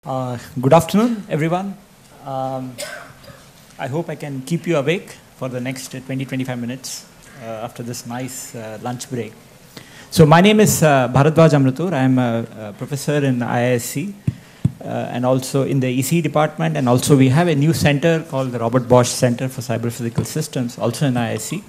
Good afternoon, everyone. I hope I can keep you awake for the next 20-25 minutes after this nice lunch break. So my name is Bharadwaj Amratur. I am a professor in IISc and also in the EC department, and also we have a new center called the Robert Bosch Center for Cyber Physical Systems, also in IISc,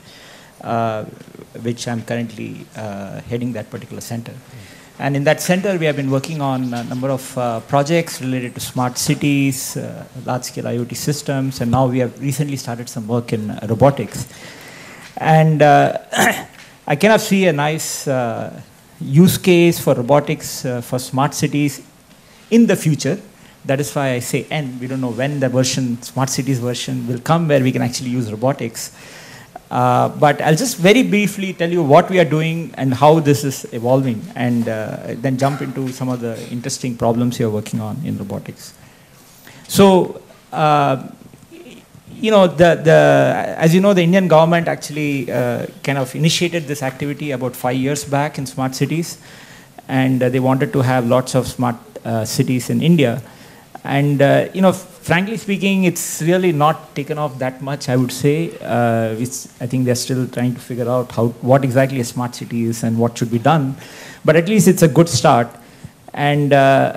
which I'm currently heading that particular center. And in that center, we have been working on a number of projects related to smart cities, large-scale IoT systems, and now we have recently started some work in robotics. And I kind of see a nice use case for robotics for smart cities in the future. That is why I say N. We don't know when the smart cities version will come where we can actually use robotics. But I'll just very briefly tell you what we are doing and how this is evolving, and then jump into some of the interesting problems you're working on in robotics. So, you know, as you know, the Indian government actually kind of initiated this activity about 5 years back in smart cities, and they wanted to have lots of smart cities in India. And, you know, frankly speaking, it's really not taken off that much, I would say. I think they're still trying to figure out what exactly a smart city is and what should be done. But at least it's a good start. And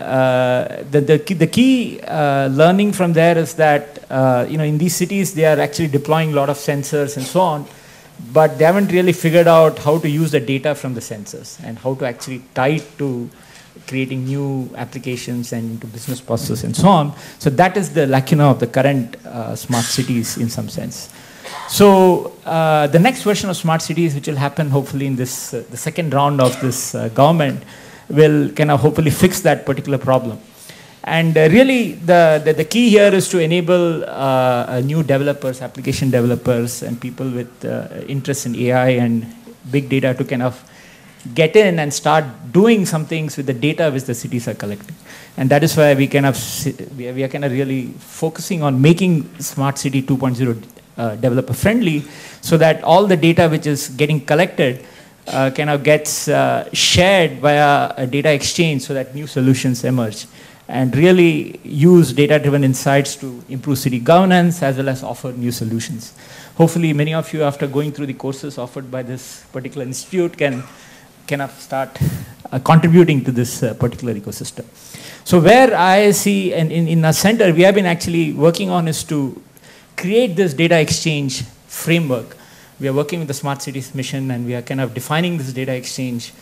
the key learning from there is that, you know, in these cities, they are actually deploying a lot of sensors and so on. But they haven't really figured out how to use the data from the sensors and how to actually tie it to creating new applications and into business processes and so on. So that is the lacuna of the current smart cities in some sense. So the next version of smart cities, which will happen hopefully in this the second round of this government, will kind of hopefully fix that particular problem. And really the key here is to enable new developers, application developers, and people with interest in AI and big data to kind of get in and start doing some things with the data which the cities are collecting. And that is why we are kind of really focusing on making Smart City 2.0 developer friendly, so that all the data which is getting collected kind of gets shared via a data exchange, so that new solutions emerge, and really use data-driven insights to improve city governance as well as offer new solutions. Hopefully many of you, after going through the courses offered by this particular institute, can kind of start contributing to this particular ecosystem. So where I see, and in our center, we have been actually working on is to create this data exchange framework. We are working with the Smart Cities mission, and we are kind of defining this data exchange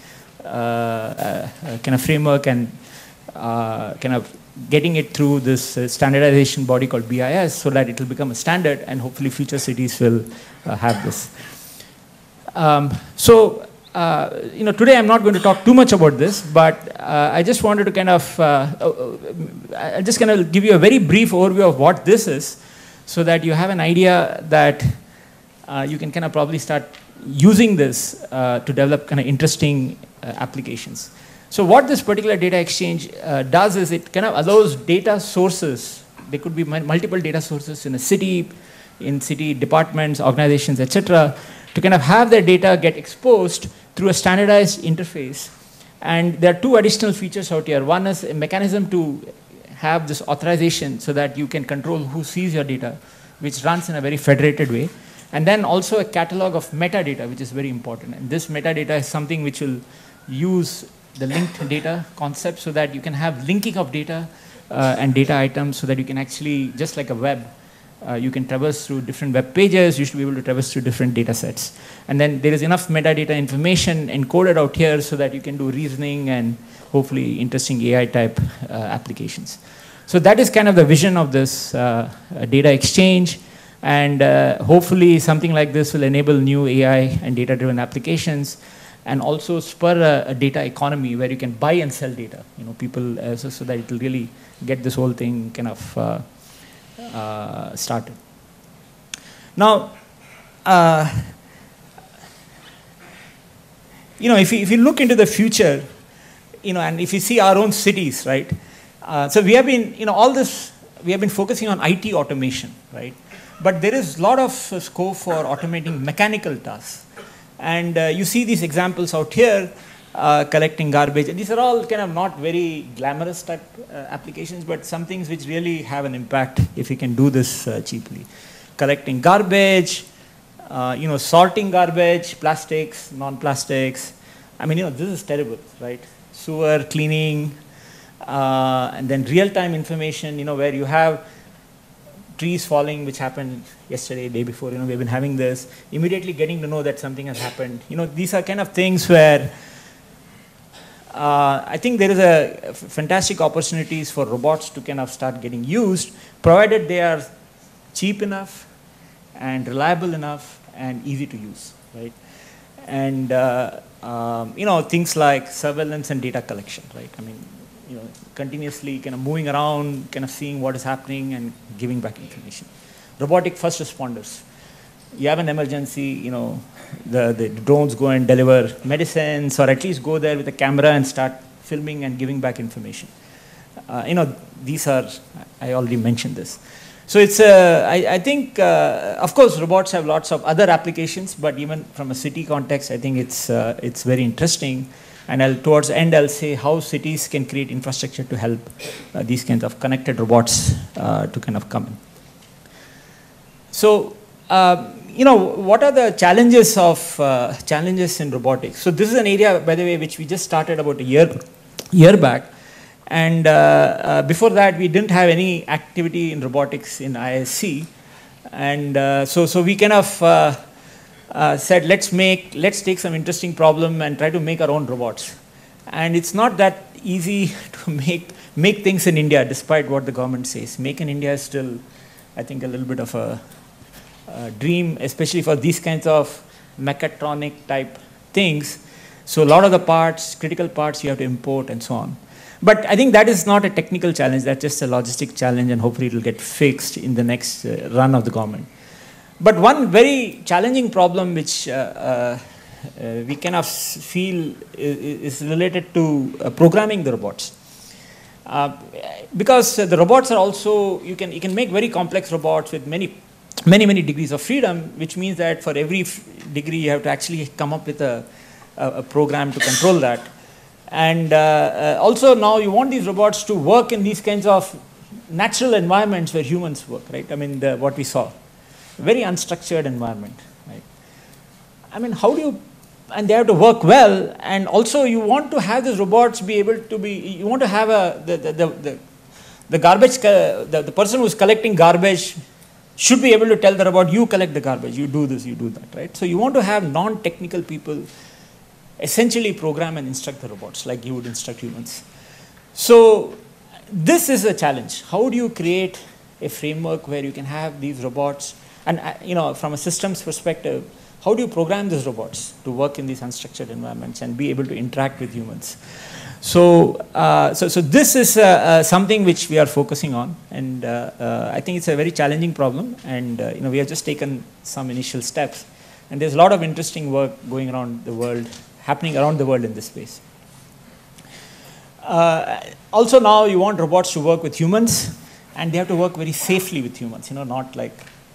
kind of framework, and kind of getting it through this standardization body called BIS, so that it will become a standard, and hopefully future cities will have this. You know, today I'm not going to talk too much about this, but I just wanted to kind of, I'll just kind of give you a very brief overview of what this is, so that you have an idea that you can kind of probably start using this to develop kind of interesting applications. So what this particular data exchange does is it kind of allows data sources. There could be multiple data sources in a city, in city departments, organizations, etc., to kind of have their data get exposed through a standardized interface. And there are two additional features out here. One is a mechanism to have this authorization so that you can control who sees your data, which runs in a very federated way. And then also a catalog of metadata, which is very important. And this metadata is something which will use the linked data concept, so that you can have linking of data and data items, so that you can actually, just like a web, you can traverse through different web pages. You should be able to traverse through different data sets. And then there is enough metadata information encoded out here so that you can do reasoning and hopefully interesting AI type applications. So that is kind of the vision of this data exchange. And hopefully something like this will enable new AI and data driven applications, and also spur a data economy where you can buy and sell data. You know, people, so that it will really get this whole thing kind of started. Now, you know, if you look into the future, you know, and if you see our own cities, right? So we have been, you know, all this, we have been focusing on IT automation, right? But there is a lot of scope for automating mechanical tasks. And you see these examples out here collecting garbage. And these are all kind of not very glamorous type applications, but some things which really have an impact if you can do this cheaply. Collecting garbage, sorting garbage, plastics, non-plastics. I mean, this is terrible, right? Sewer cleaning, and then real-time information, where you have trees falling, which happened yesterday, day before, we've been having this, immediately getting to know that something has happened. These are kind of things where I think there is a fantastic opportunities for robots to kind of start getting used, provided they are cheap enough and reliable enough and easy to use, right? And, things like surveillance and data collection, right? I mean, continuously kind of moving around, kind of seeing what is happening and giving back information. Robotic first responders. You have an emergency, the drones go and deliver medicines, or at least go there with a camera and start filming and giving back information. These are, I already mentioned this. So it's, I think, of course, robots have lots of other applications, but even from a city context, I think it's very interesting. And towards the end, I'll say how cities can create infrastructure to help these kinds of connected robots to kind of come in. So, what are the challenges in robotics? So this is an area, by the way, which we just started about a year back. And before that, we didn't have any activity in robotics in IISc. And so we kind of said, let's take some interesting problem and try to make our own robots. And it's not that easy to make things in India, despite what the government says. Make in India is still, I think, a little bit of a dream, especially for these kinds of mechatronic type things. So a lot of the parts, critical parts, you have to import and so on. But I think that is not a technical challenge, that's just a logistic challenge, and hopefully it will get fixed in the next run of the government. But one very challenging problem which we kind of feel is related to programming the robots. Because the robots are also, you can make very complex robots with many degrees of freedom, which means that for every degree you have to actually come up with a program to control that. And also now you want these robots to work in these kinds of natural environments where humans work, right? I mean, what we saw, very unstructured environment, right? I mean, how do you, and they have to work well, and also you want to have these robots be able to be, you want to have the garbage, the person who's collecting garbage should be able to tell the robot, you collect the garbage, you do this, you do that, right? So you want to have non-technical people essentially program and instruct the robots like you would instruct humans. So this is a challenge. How do you create a framework where you can have these robots, and from a systems perspective, how do you program these robots to work in these unstructured environments and be able to interact with humans? So this is something which we are focusing on, and I think it's a very challenging problem, and we have just taken some initial steps, and there's a lot of interesting work going around the world, happening around the world in this space. Also now you want robots to work with humans, and they have to work very safely with humans, not like,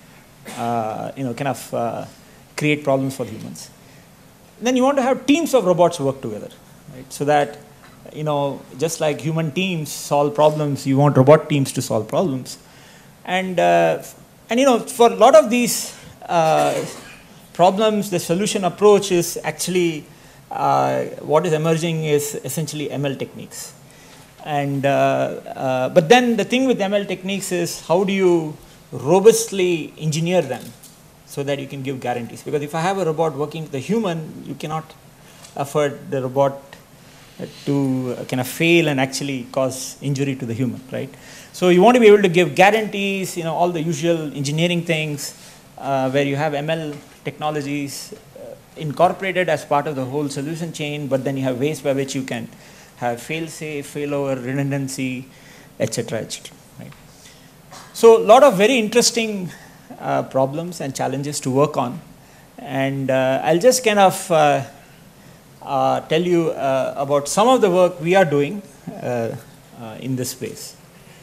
create problems for humans. Then you want to have teams of robots work together, right? So that, just like human teams solve problems, you want robot teams to solve problems. And for a lot of these problems, the solution approach is actually, what is emerging is essentially ML techniques. And, but then the thing with ML techniques is how do you robustly engineer them so that you can give guarantees? Because if I have a robot working with a human, you cannot afford the robot to kind of fail and actually cause injury to the human, right? So you want to be able to give guarantees, all the usual engineering things where you have ML technologies incorporated as part of the whole solution chain, but then you have ways by which you can have fail-safe, failover, redundancy, etc., etc., right? So a lot of very interesting problems and challenges to work on, and I'll just kind of tell you about some of the work we are doing in this space.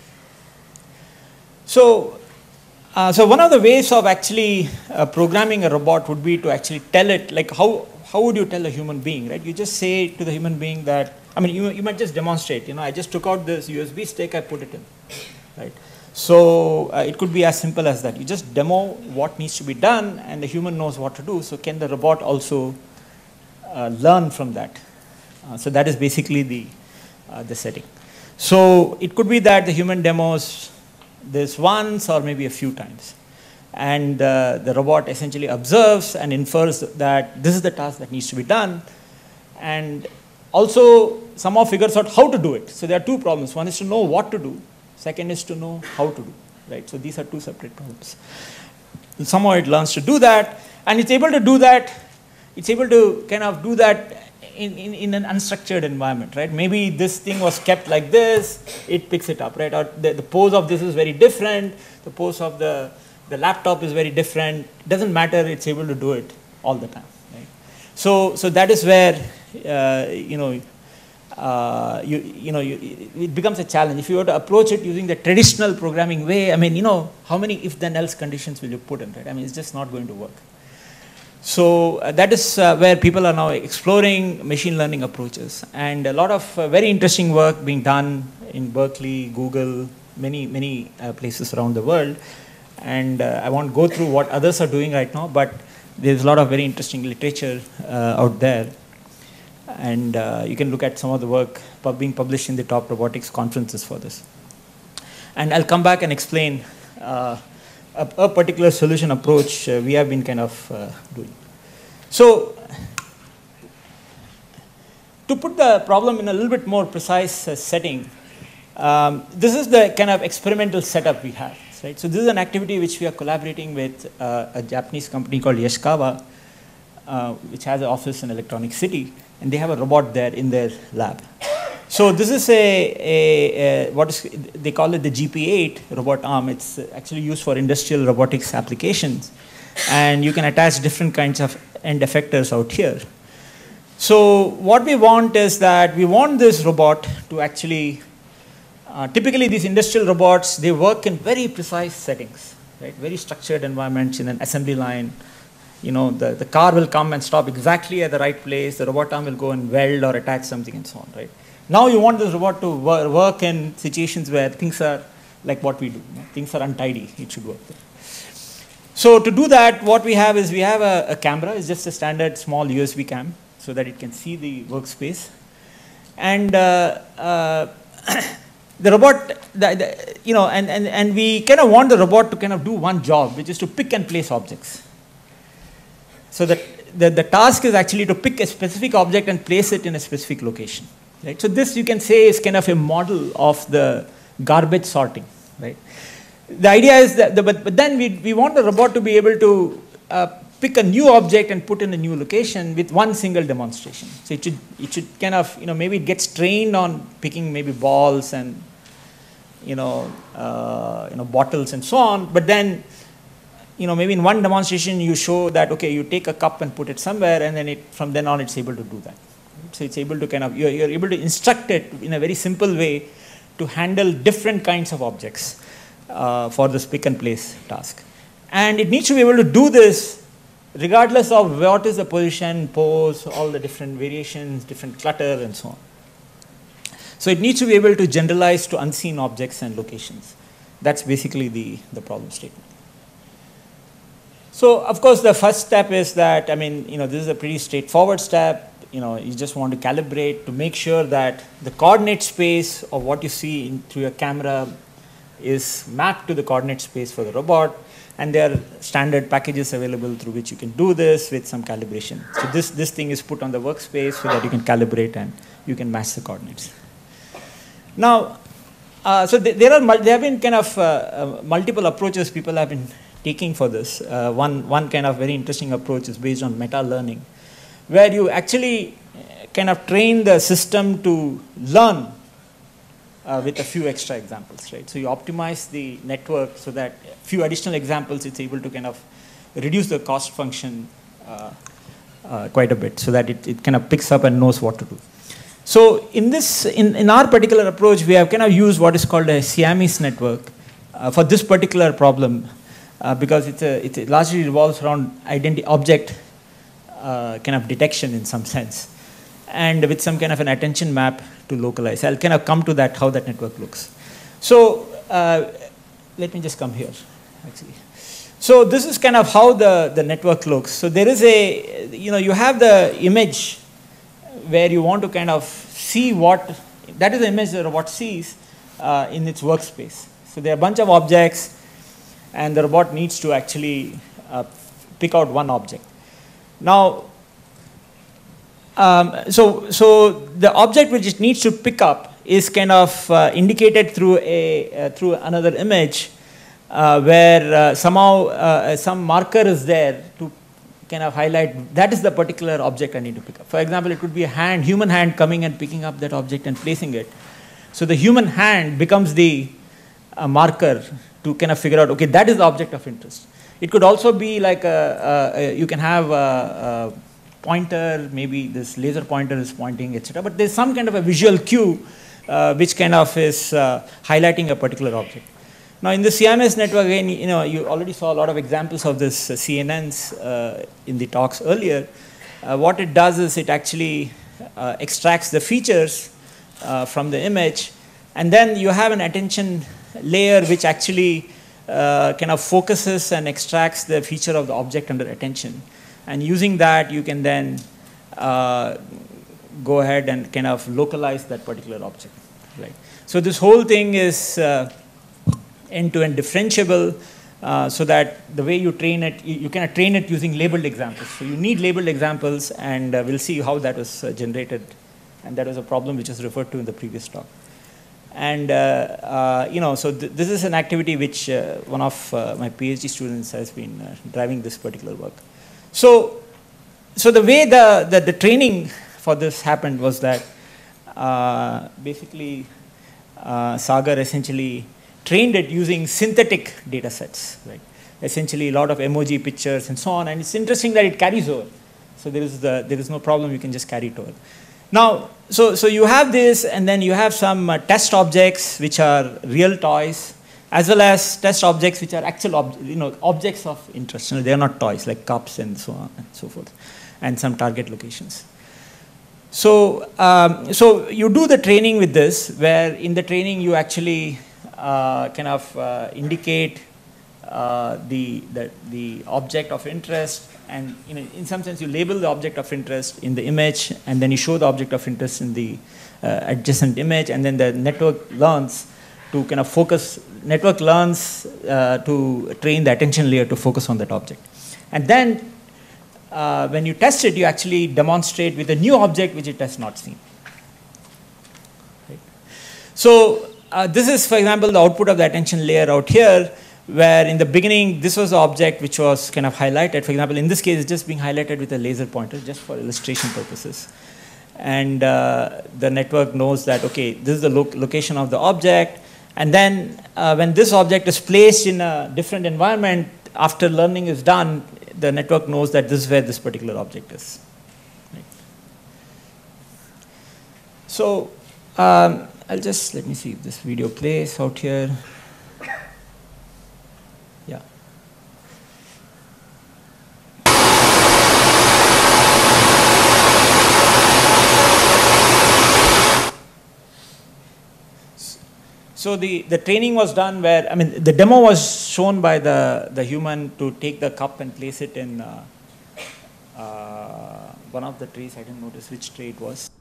So one of the ways of actually programming a robot would be to actually tell it, like how how would you tell a human being, right? You just say to the human being that, I mean, you might just demonstrate, I just took out this USB stick, I put it in, right? So it could be as simple as that. You just demo what needs to be done, and the human knows what to do. So can the robot also learn from that? So that is basically the setting. So it could be that the human demos this once or maybe a few times. And the robot essentially observes and infers that this is the task that needs to be done. And also somehow figures out how to do it. So there are two problems. One is to know what to do. Second is to know how to do, right? So these are two separate problems. And somehow it learns to do that, and it's able to do that. It's able to kind of do that in an unstructured environment, right? Maybe this thing was kept like this, it picks it up, right? Or the pose of this is very different, the pose of the laptop is very different. It doesn't matter, it's able to do it all the time, right? So that is where, it becomes a challenge. If you were to approach it using the traditional programming way, I mean, how many if-then-else conditions will you put in, right? I mean, it's just not going to work. So that is where people are now exploring machine learning approaches. And a lot of very interesting work being done in Berkeley, Google, many places around the world. And I won't go through what others are doing right now, but there's a lot of very interesting literature out there. And you can look at some of the work being published in the top robotics conferences for this. And I'll come back and explain a particular solution approach we have been kind of doing. So to put the problem in a little bit more precise setting, this is the kind of experimental setup we have. Right? So this is an activity which we are collaborating with a Japanese company called Yaskawa, which has an office in Electronic City, and they have a robot there in their lab. So this is they call it the GP8 robot arm. It's actually used for industrial robotics applications, and you can attach different kinds of end effectors out here. So what we want is that we want this robot to actually, typically these industrial robots, they work in very precise settings, right? Very structured environments in an assembly line. The car will come and stop exactly at the right place. The robot arm will go and weld or attach something and so on, right? Now you want this robot to work in situations where things are like what we do. Things are untidy. It should work there. So to do that, what we have is we have a camera. It's just a standard small USB cam so that it can see the workspace. And the robot, and we kind of want the robot to kind of do one job, which is to pick and place objects. So that the task is actually to pick a specific object and place it in a specific location. Right? So this, you can say, is kind of a model of the garbage sorting. Right? The idea is that, but then we want the robot to be able to pick a new object and put in a new location with one single demonstration. So it should kind of, maybe it gets trained on picking maybe balls and bottles and so on. But then, maybe in one demonstration you show that, okay, you take a cup and put it somewhere, and then from then on it's able to do that. So it's able to kind of, you're able to instruct it in a very simple way to handle different kinds of objects for this pick and place task. And it needs to be able to do this regardless of what is the position, pose, all the different variations, different clutter and so on. So it needs to be able to generalize to unseen objects and locations. That's basically the problem statement. So of course the first step is that, this is a pretty straightforward step. You just want to calibrate to make sure that the coordinate space of what you see through your camera is mapped to the coordinate space for the robot, and there are standard packages available through which you can do this with some calibration. So this thing is put on the workspace so that you can calibrate and you can match the coordinates. Now, so there have been kind of multiple approaches people have been taking for this. One kind of very interesting approach is based on meta-learning, where you actually kind of train the system to learn with a few extra examples, right? So you optimize the network so that a few additional examples, it's able to kind of reduce the cost function quite a bit so that it kind of picks up and knows what to do. So in our particular approach, we have kind of used what is called a Siamese network for this particular problem because it largely revolves around object kind of detection in some sense, and with some kind of an attention map to localize. I'll kind of come to that, how that network looks. So let me just come here, actually. So this is kind of how the network looks. So there is a, you have the image where you want to kind of see what, that is the image the robot sees in its workspace. So there are a bunch of objects, and the robot needs to actually pick out one object. Now, so the object which it needs to pick up is kind of indicated through through another image where somehow some marker is there to kind of highlight that is the particular object I need to pick up. For example, it could be a hand, human hand coming and picking up that object and placing it. So the human hand becomes the marker to kind of figure out, okay, that is the object of interest. It could also be like you can have a pointer, maybe this laser pointer is pointing, etc. But there's some kind of a visual cue which kind of is highlighting a particular object. Now in the CMS network, again, you already saw a lot of examples of this CNNs in the talks earlier. What it does is it actually extracts the features from the image, and then you have an attention layer which actually kind of focuses and extracts the feature of the object under attention. And using that, you can then go ahead and kind of localize that particular object. Right. So this whole thing is end-to-end differentiable, so that the way you train it, you can train it using labeled examples. So you need labeled examples, and we'll see how that was generated. And that was a problem which was referred to in the previous talk. And so this is an activity which one of my PhD students has been driving this particular work. So the way the training for this happened was that basically Sagar essentially trained it using synthetic data sets, right? Essentially a lot of emoji pictures and so on. And it's interesting that it carries over. So there is no problem, you can just carry it over. Now, so you have this, and then you have some test objects which are real toys, as well as test objects which are actual objects of interest. They are not toys like cups and so on and so forth, and some target locations. So so you do the training with this, where in the training you actually kind of indicate the object of interest, and in some sense you label the object of interest in the image, and then you show the object of interest in the adjacent image, and then the network learns to kind of focus, network learns to train the attention layer to focus on that object. And then when you test it, you actually demonstrate with a new object which it has not seen. Right? So this is, for example, the output of the attention layer out here, where in the beginning, this was the object which was kind of highlighted. For example, in this case, it's just being highlighted with a laser pointer, just for illustration purposes. And the network knows that, okay, this is the location of the object. And then when this object is placed in a different environment, after learning is done, the network knows that this is where this particular object is. Right. So I'll just, let me see if this video plays out here. Yeah. So the training was done where, I mean, the demo was shown by the human to take the cup and place it in one of the trays. I didn't notice which tray it was.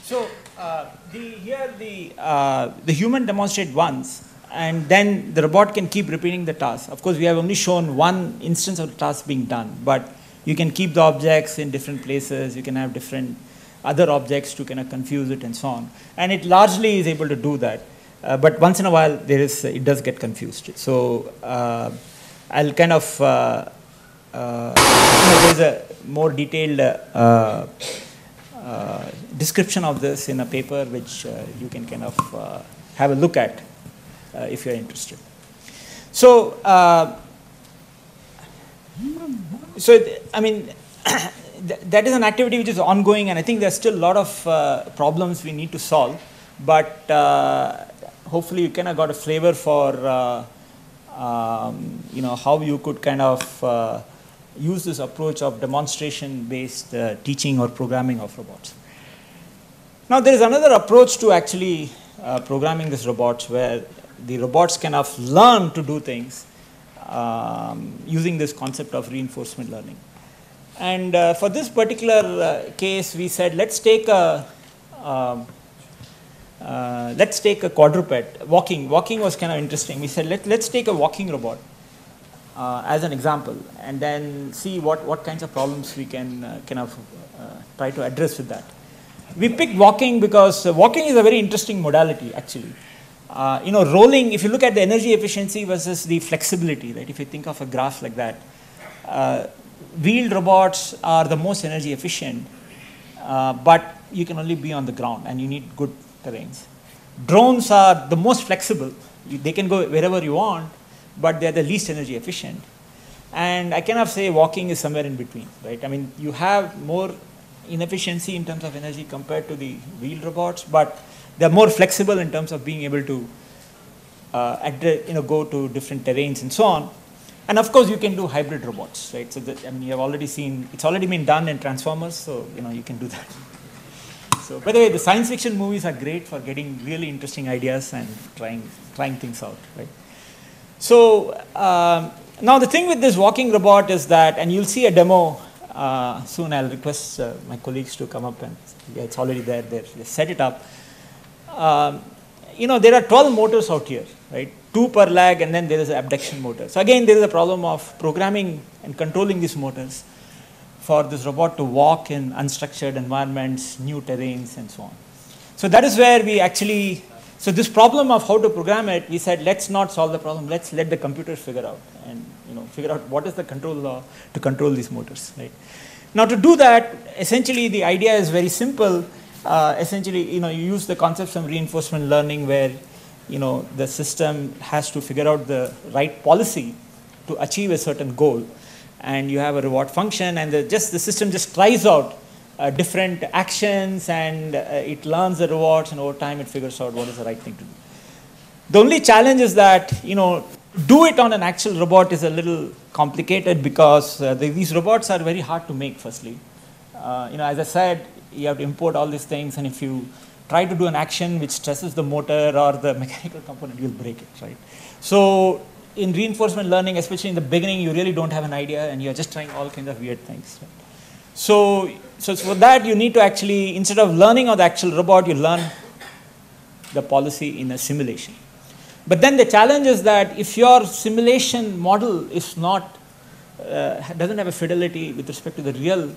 So the human demonstrate once, and then the robot can keep repeating the task. Of course, we have only shown one instance of the task being done, but you can keep the objects in different places. You can have different other objects to kind of confuse it and so on. And it largely is able to do that. But once in a while, it does get confused. So I'll kind of, there's a more detailed description of this in a paper which you can kind of have a look at if you're interested. So, I mean, that is an activity which is ongoing, and I think there's still a lot of problems we need to solve. But hopefully, you kind of got a flavor for how you could kind of use this approach of demonstration-based teaching or programming of robots. Now, there is another approach to actually programming these robots, where the robots kind of learn to do things using this concept of reinforcement learning. And for this particular case, we said, let's take a quadruped. Walking was kind of interesting. We said, let's take a walking robot as an example, and then see what kinds of problems we can kind of try to address with that. We picked walking because walking is a very interesting modality, actually. Rolling, if you look at the energy efficiency versus the flexibility, right? If you think of a graph like that, wheeled robots are the most energy efficient, but you can only be on the ground and you need good terrains. Drones are the most flexible. They can go wherever you want, but they're the least energy efficient. And I cannot say walking is somewhere in between, right? I mean, you have more inefficiency in terms of energy compared to the wheeled robots, but they're more flexible in terms of being able to go to different terrains and so on. And of course, you can do hybrid robots, right? So you have already seen, it's already been done in Transformers, so you can do that. So by the way, the science fiction movies are great for getting really interesting ideas and trying things out, right? So now the thing with this walking robot is that, and you'll see a demo soon. I'll request my colleagues to come up, and it's already there. They set it up. There are 12 motors out here, right? 2 per leg, and then there is an abduction motor. So again, there is a problem of programming and controlling these motors for this robot to walk in unstructured environments, new terrains, and so on. So that is where we actually, so this problem of how to program it, we said, let's not solve the problem. Let's let the computers figure out, and figure out what is the control law to control these motors, right? Now, to do that, essentially the idea is very simple. Essentially, you use the concepts of reinforcement learning, where the system has to figure out the right policy to achieve a certain goal, and you have a reward function, and the system just tries out different actions, and it learns the rewards, and over time it figures out what is the right thing to do. The only challenge is that do it on an actual robot is a little complicated, because these robots are very hard to make. Firstly, as I said, you have to import all these things, and if you try to do an action which stresses the motor or the mechanical component, you'll break it, right? So in reinforcement learning, especially in the beginning, you really don't have an idea, and you're just trying all kinds of weird things, right? So for that, you need to actually, instead of learning on the actual robot, you learn the policy in a simulation. But then the challenge is that if your simulation model is not, doesn't have a fidelity with respect to the real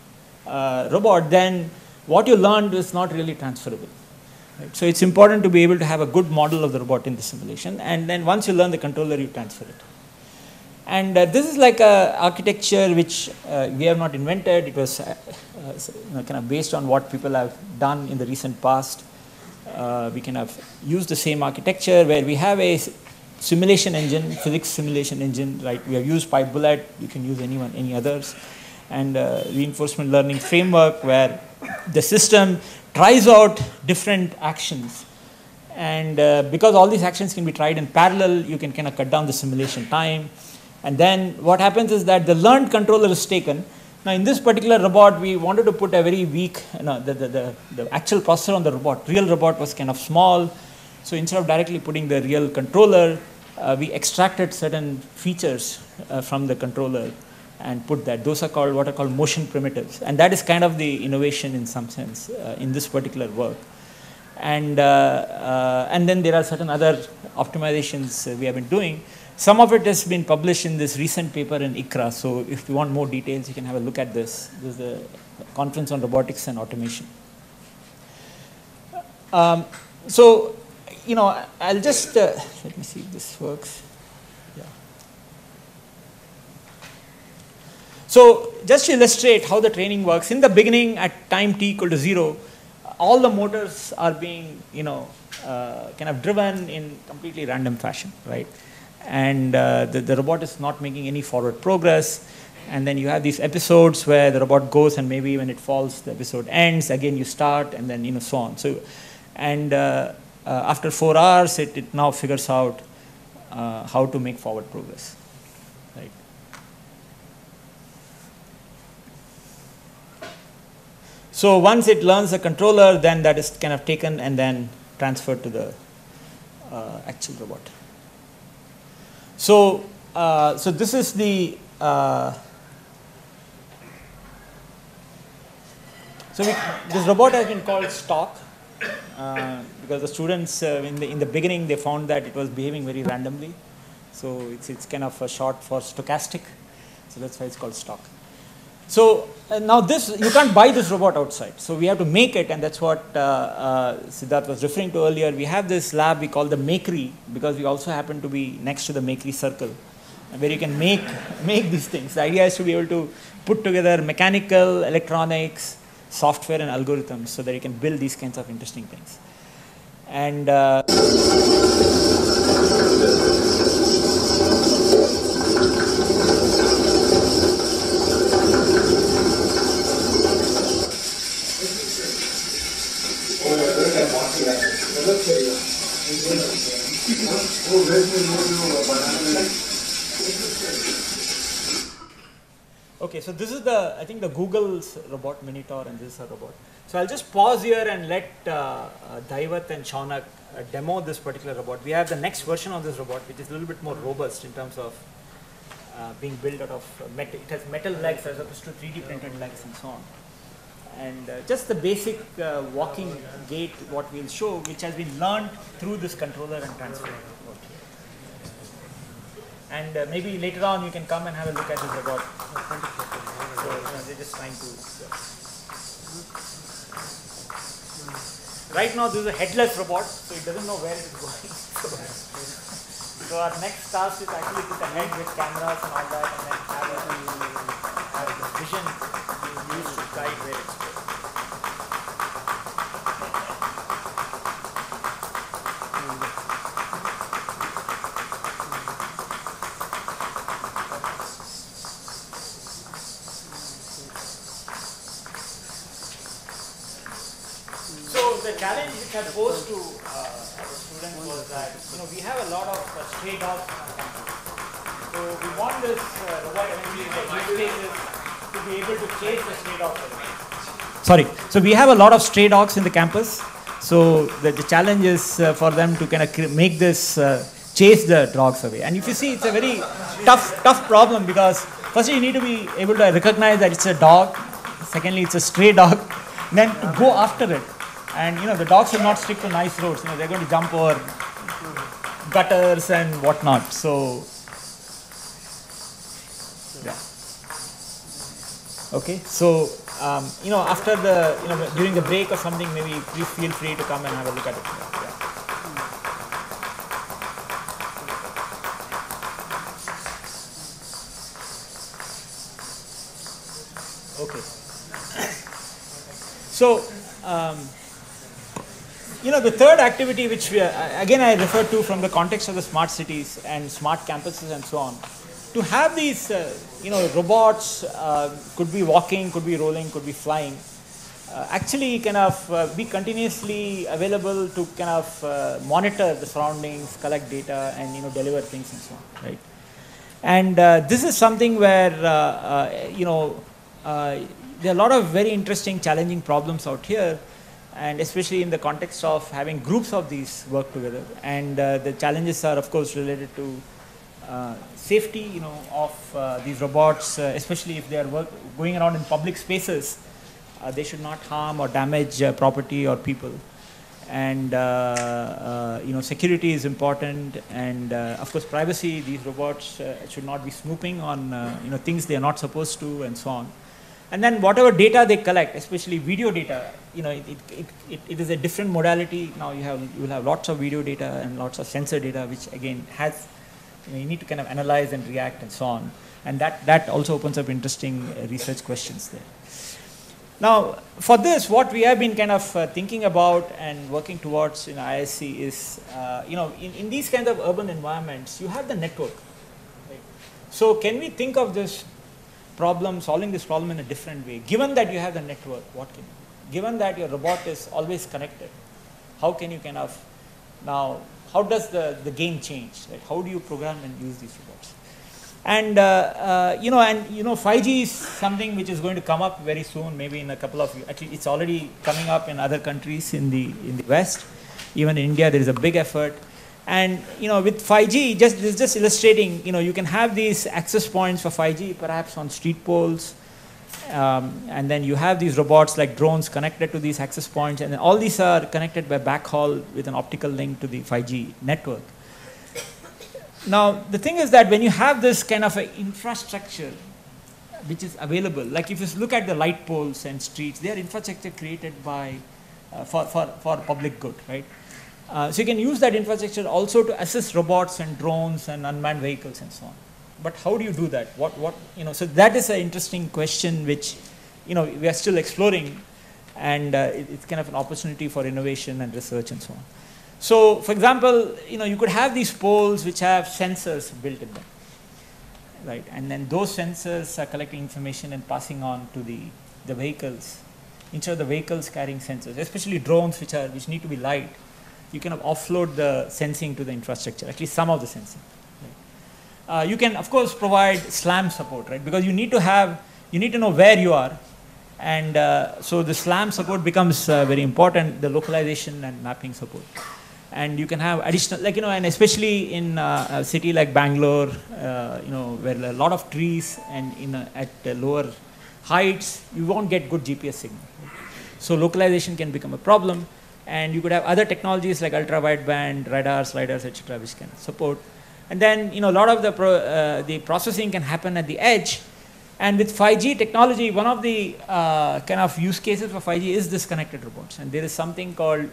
robot, then what you learned is not really transferable. Right? So it's important to be able to have a good model of the robot in the simulation, and then once you learn the controller, you transfer it. And this is like an architecture which we have not invented. It was kind of based on what people have done in the recent past. We kind of use the same architecture, where we have a simulation engine, physics simulation engine, right? We have used PyBullet. You can use any others. And reinforcement learning framework, where the system tries out different actions. And because all these actions can be tried in parallel, you can kind of cut down the simulation time. And then what happens is that the learned controller is taken. Now, in this particular robot, we wanted to put a very weak, the actual processor on the real robot was kind of small. So instead of directly putting the real controller, we extracted certain features from the controller and put that. Those are called what are called motion primitives, and that is kind of the innovation in some sense in this particular work. And then there are certain other optimizations we have been doing. Some of it has been published in this recent paper in ICRA. So if you want more details, you can have a look at this. This is the Conference on Robotics and Automation. So, you know, I'll just let me see if this works. Yeah. So just to illustrate how the training works, in the beginning at time t equal to 0, all the motors are being, you know, kind of driven in completely random fashion, right? And the robot is not making any forward progress. And then you have these episodes where the robot goes, and maybe when it falls, the episode ends. Again, you start, and then, you know, so on. So, and after 4 hours, it now figures out how to make forward progress, right? So once it learns the controller, then that is kind of taken and then transferred to the actual robot. So, so this is the this robot has been called Stock because the students in the beginning they found that it was behaving very randomly. So it's kind of a short for stochastic. So that's why it's called Stock. So now this, you can't buy this robot outside. So we have to make it, and that's what Siddharth was referring to earlier. We have this lab we call the Makery, because we also happen to be next to the Makery circle, where you can make these things. The idea is to be able to put together mechanical, electronics, software and algorithms so that you can build these kinds of interesting things. And okay, so this is I think the Google's robot Minotaur, and this is a robot. So I'll just pause here and let Daivat and Shaunak demo this particular robot. We have the next version of this robot, which is a little bit more robust in terms of being built out of metal. It has metal legs as opposed to 3D printed legs and so on. And just the basic walking gait, what we'll show, which has been learned through this controller and transfer. And maybe later on you can come and have a look at this robot. So they're just trying to. Right now this is a headless robot, so it doesn't know where it is going. So our next task is actually put a head with cameras and all that, and then have the vision being used to guide where it's going. The challenge which I posed to our students was that, you know, we have a lot of stray dogs on campus. So we want this robot eventually to be able to chase the stray dogs away. Sorry. So we have a lot of stray dogs in the campus. So the challenge is for them to kind of make this chase the dogs away. And if you see, it's a very tough problem, because firstly you need to be able to recognize that it's a dog. Secondly, it's a stray dog. Then to go after it. And, you know, the dogs will not stick to nice roads. You know, they're going to jump over gutters and whatnot. So, yeah. Okay. So, you know, after the, you know, during the break or something, maybe please feel free to come and have a look at it. Yeah. Okay. So, you know, the third activity which we again I refer to from the context of the smart cities and smart campuses and so on, to have these you know, robots could be walking, could be rolling, could be flying, actually kind of be continuously available to kind of monitor the surroundings, collect data, and, you know, deliver things and so on, right? And this is something where you know, there are a lot of very interesting, challenging problems out here, and especially in the context of having groups of these work together. And the challenges are, of course, related to safety, of these robots, especially if they are going around in public spaces. They should not harm or damage property or people. And security is important, and of course privacy. These robots should not be snooping on things they are not supposed to, and so on. And then whatever data they collect, especially video data, it is a different modality. Now you will have lots of video data and lots of sensor data, which again has, you need to kind of analyze and react and so on. And that also opens up interesting research questions there. Now, for this, what we have been kind of thinking about and working towards in ISC is, in these kinds of urban environments, you have the network. Right? So can we think of this problem, solving this problem in a different way? Given that you have the network, given that your robot is always connected, how can you kind of, now, how does the game change? Right? How do you program and use these robots? And 5G is something which is going to come up very soon, maybe in a couple of years. Actually, it's already coming up in other countries in the West. Even in India, there is a big effort. And with 5G, just illustrating, you can have these access points for 5G, perhaps on street poles, and then you have these robots like drones connected to these access points, and then all these are connected by backhaul with an optical link to the 5G network. Now, the thing is that when you have this kind of an infrastructure which is available, like if you look at the light poles and streets, they are infrastructure created by, for public good, right? So you can use that infrastructure also to assist robots and drones and unmanned vehicles and so on. But how do you do that? So that is an interesting question which, we are still exploring, and it's kind of an opportunity for innovation and research and so on. So, for example, you could have these poles which have sensors built in them, right? And then those sensors are collecting information and passing on to the vehicles. Instead of the vehicles carrying sensors, especially drones which need to be light, you can offload the sensing to the infrastructure, at least some of the sensing. Right? You can, of course, provide SLAM support, right? Because you need to know where you are. And so the SLAM support becomes very important, the localization and mapping support. And you can have additional, and especially in a city like Bangalore, where there are a lot of trees and at lower heights, you won't get good GPS signal. So localization can become a problem. And you could have other technologies like ultra-wideband, radars, lidars, etc., which can support. And then, a lot of the processing can happen at the edge. And with 5G technology, one of the kind of use cases for 5G is this connected robots. And there is something called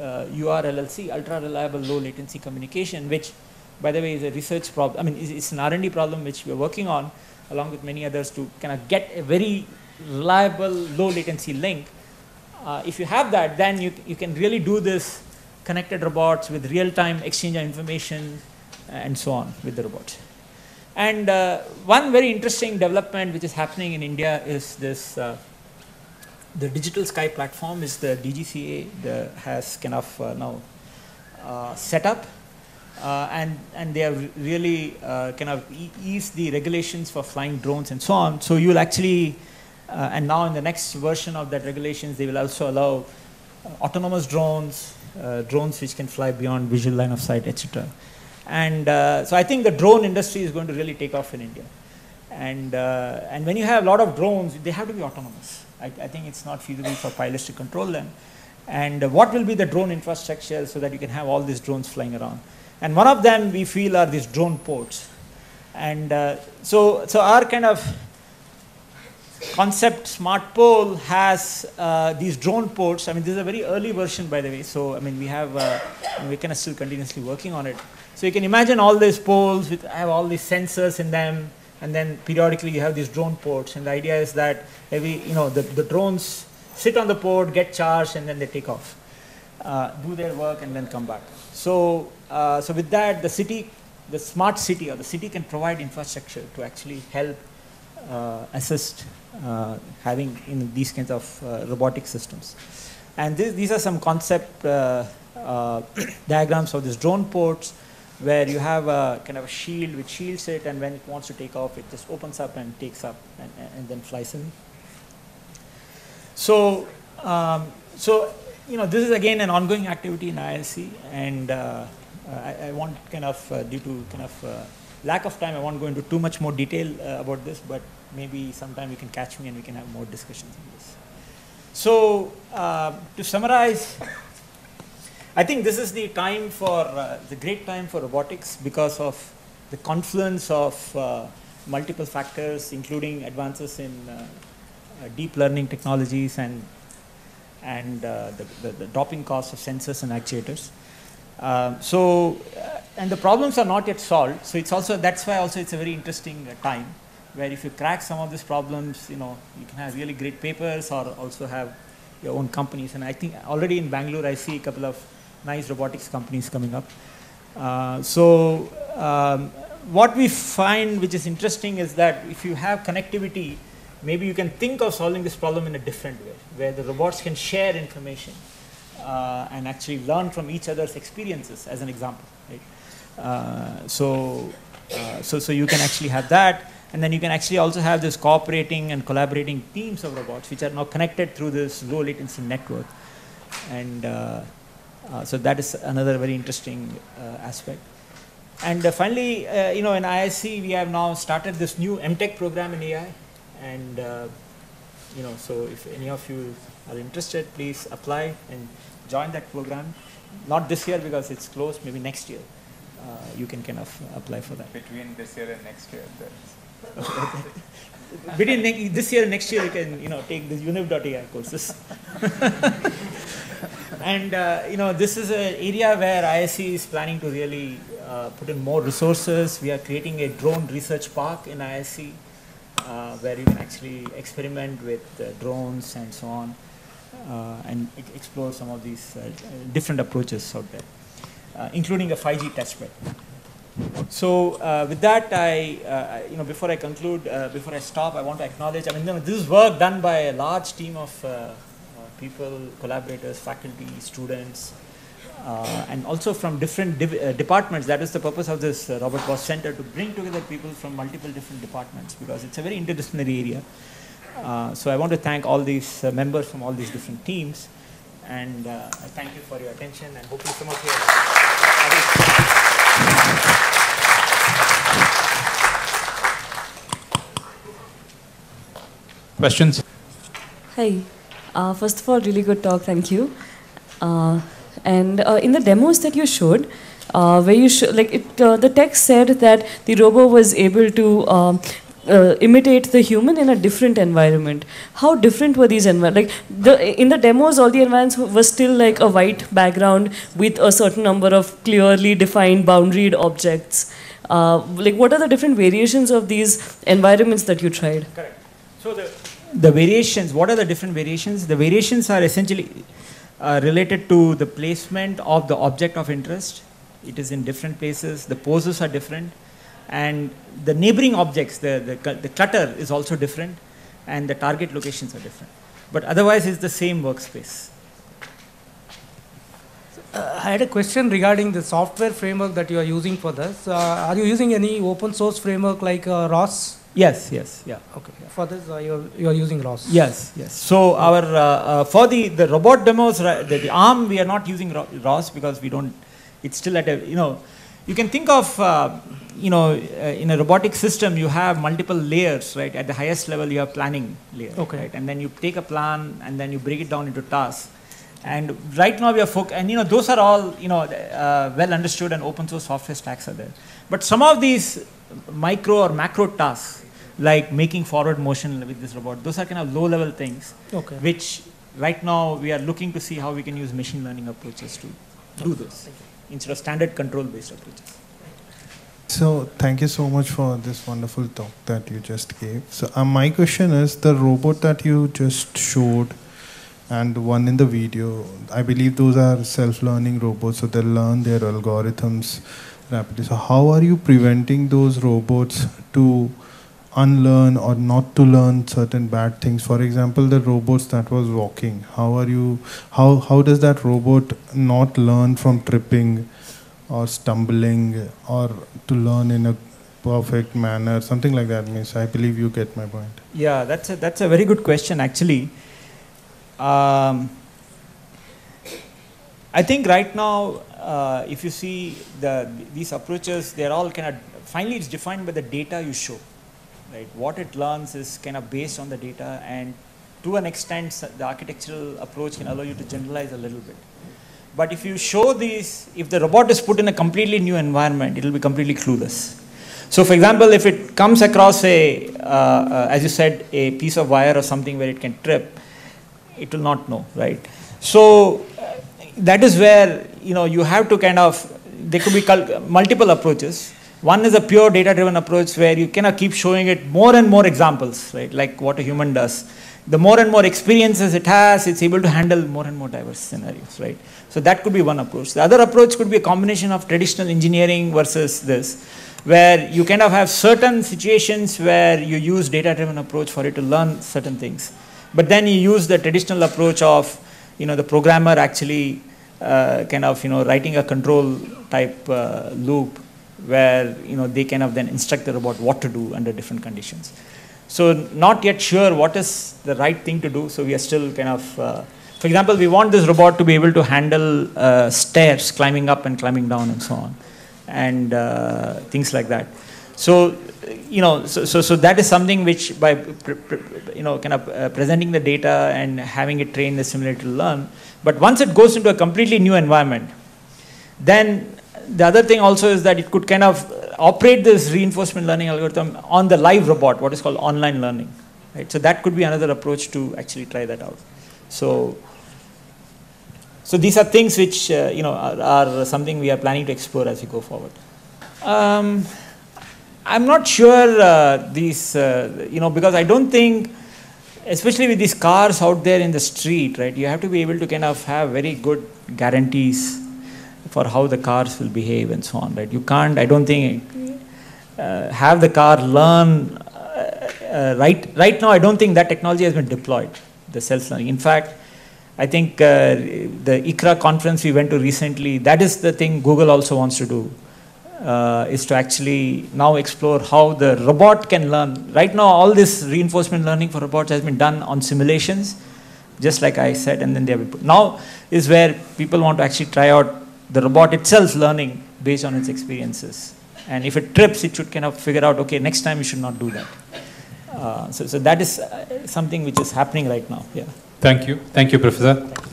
URLLC, ultra reliable low latency communication, which, by the way, is a research problem. I mean, it's an R&D problem which we're working on, along with many others, to kind of get a very reliable low latency link. If you have that, then you can really do this connected robots with real-time exchange of information and so on with the robots. And one very interesting development which is happening in India is this, the Digital Sky platform is the DGCA has kind of now set up, and they have really kind of eased the regulations for flying drones and so on. So you will actually, and now in the next version of that regulations, they will also allow autonomous drones, drones which can fly beyond visual line of sight, etc. And so I think the drone industry is going to really take off in India. And when you have a lot of drones, they have to be autonomous. I think it's not feasible for pilots to control them. And what will be the drone infrastructure so that you can have all these drones flying around? And one of them we feel are these drone ports. And so our kind of concept smart pole has these drone ports. I mean, this is a very early version, by the way. So I mean, we have we can still continuously working on it. So you can imagine all these poles with have all these sensors in them, and then periodically you have these drone ports. And the idea is that the drones sit on the port, get charged, and then they take off, do their work, and then come back. So so with that, the smart city or the city can provide infrastructure to actually help assist having these kinds of robotic systems. And these are some concept diagrams of these drone ports, where you have a kind of a shield which shields it, and when it wants to take off, it just opens up and takes up and then flies in. So, this is again an ongoing activity in ISC, and I want kind of due to kind of lack of time, I won't go into too much more detail about this, but maybe sometime you can catch me and we can have more discussions on this. So, to summarize, I think this is the time for, the great time for robotics because of the confluence of multiple factors, including advances in deep learning technologies and the dropping costs of sensors and actuators. And the problems are not yet solved. So it's also, that's why also it's a very interesting time where if you crack some of these problems, you know, you can have really great papers or also have your own companies. And I think already in Bangalore, I see a couple of nice robotics companies coming up. What we find which is interesting is that if you have connectivity, maybe you can think of solving this problem in a different way, where the robots can share information and actually learn from each other's experiences, as an example. Right? So you can actually have that, and then you can actually also have this cooperating and collaborating teams of robots, which are now connected through this low latency network. And so that is another very interesting aspect. And finally, you know, in IISc, we have now started this new MTech program in AI. And, you know, so if any of you are interested, please apply and join that program. Not this year because it's closed, maybe next year. You can kind of apply for that. Between this year and next year, Between this year and next year, you can, you know, take the univ.ai courses. And, you know, this is an area where IISc is planning to really put in more resources. We are creating a drone research park in IISc where you can actually experiment with drones and so on and explore some of these different approaches out there, including a 5G testbed. So with that, you know, before I conclude, before I stop, I want to acknowledge, I mean, you know, this is work done by a large team of people, collaborators, faculty, students, and also from different departments. That is the purpose of this Robert Bosch Center, to bring together people from multiple different departments, because it's a very interdisciplinary area. So I want to thank all these members from all these different teams, and I thank you for your attention, and hopefully some of you questions? Hi. First of all, really good talk, thank you. And in the demos that you showed, where you the text said that the robo was able to imitate the human in a different environment. How different were these environments? Like in the demos, all the environments were still like a white background with a certain number of clearly defined boundaried objects. Like what are the different variations of these environments that you tried? Correct. So the variations, what are the different variations? The variations are essentially related to the placement of the object of interest. It is in different places, the poses are different, and the neighboring objects, the clutter is also different, and the target locations are different. But otherwise it's the same workspace. I had a question regarding the software framework that you are using for this. Are you using any open source framework like ROS? Yes, yeah. Okay. For this, you are using ROS. Yes. So our for the robot demos, the ARM, we are not using ROS because we don't. It's still at a, you know, you can think of you know, in a robotic system you have multiple layers, right? At the highest level you have planning layer, okay, right? And then you take a plan and then you break it down into tasks. And right now we are and you know, those are all, you know, well understood, and open source software stacks are there. But some of these micro or macro tasks, like making forward motion with this robot, those are kind of low level things, okay, which right now we are looking to see how we can use machine learning approaches to do this instead of standard control based approaches. So thank you so much for this wonderful talk that you just gave. So my question is, the robot that you just showed and one in the video, I believe those are self-learning robots, so they'll learn their algorithms rapidly. So how are you preventing those robots to unlearn or not to learn certain bad things? For example, the robots that was walking, how does that robot not learn from tripping or stumbling, or to learn in a perfect manner, something like that? Means, I believe you get my point. Yeah, that's a very good question actually. I I think right now, if you see these approaches, they're all kind of, finally it's defined by the data you show, right? What it learns is kind of based on the data, and to an extent, the architectural approach can allow you to generalize a little bit. But if you show these, if the robot is put in a completely new environment, it will be completely clueless. So for example, if it comes across as you said, a piece of wire or something where it can trip, it will not know, right? So that is where, you have to kind of, there could be multiple approaches. One is a pure data-driven approach where you cannot keep showing it more and more examples, right? Like what a human does. The more and more experiences it has, it's able to handle more and more diverse scenarios, right? So that could be one approach. The other approach could be a combination of traditional engineering versus this, where you kind of have certain situations where you use data-driven approach for it to learn certain things. But then you use the traditional approach of, the programmer actually writing a control type loop where, they kind of then instruct the robot what to do under different conditions. So not yet sure what is the right thing to do. So we are still kind of, for example, we want this robot to be able to handle stairs, climbing up and climbing down and so on, and things like that. So, so that is something which by, presenting the data and having it train the simulator to learn. But once it goes into a completely new environment, then the other thing also is that it could kind of operate this reinforcement learning algorithm on the live robot, what is called online learning, right? So that could be another approach to actually try that out. So these are things which, are something we are planning to explore as we go forward. I'm not sure because I don't think, especially with these cars out there in the street, right, you have to be able to kind of have very good guarantees for how the cars will behave and so on, right? You can't, I don't think, have the car learn, right now I don't think that technology has been deployed, the self-learning. In fact, I think the ICRA conference we went to recently, that is the thing Google also wants to do, is to actually now explore how the robot can learn. Right now, all this reinforcement learning for robots has been done on simulations, just like I said, and then they have been now is where people want to actually try out the robot itself learning based on its experiences. And if it trips, it should kind of figure out, okay, next time you should not do that. So that is something which is happening right now. Yeah. Thank you. Thank you, Professor.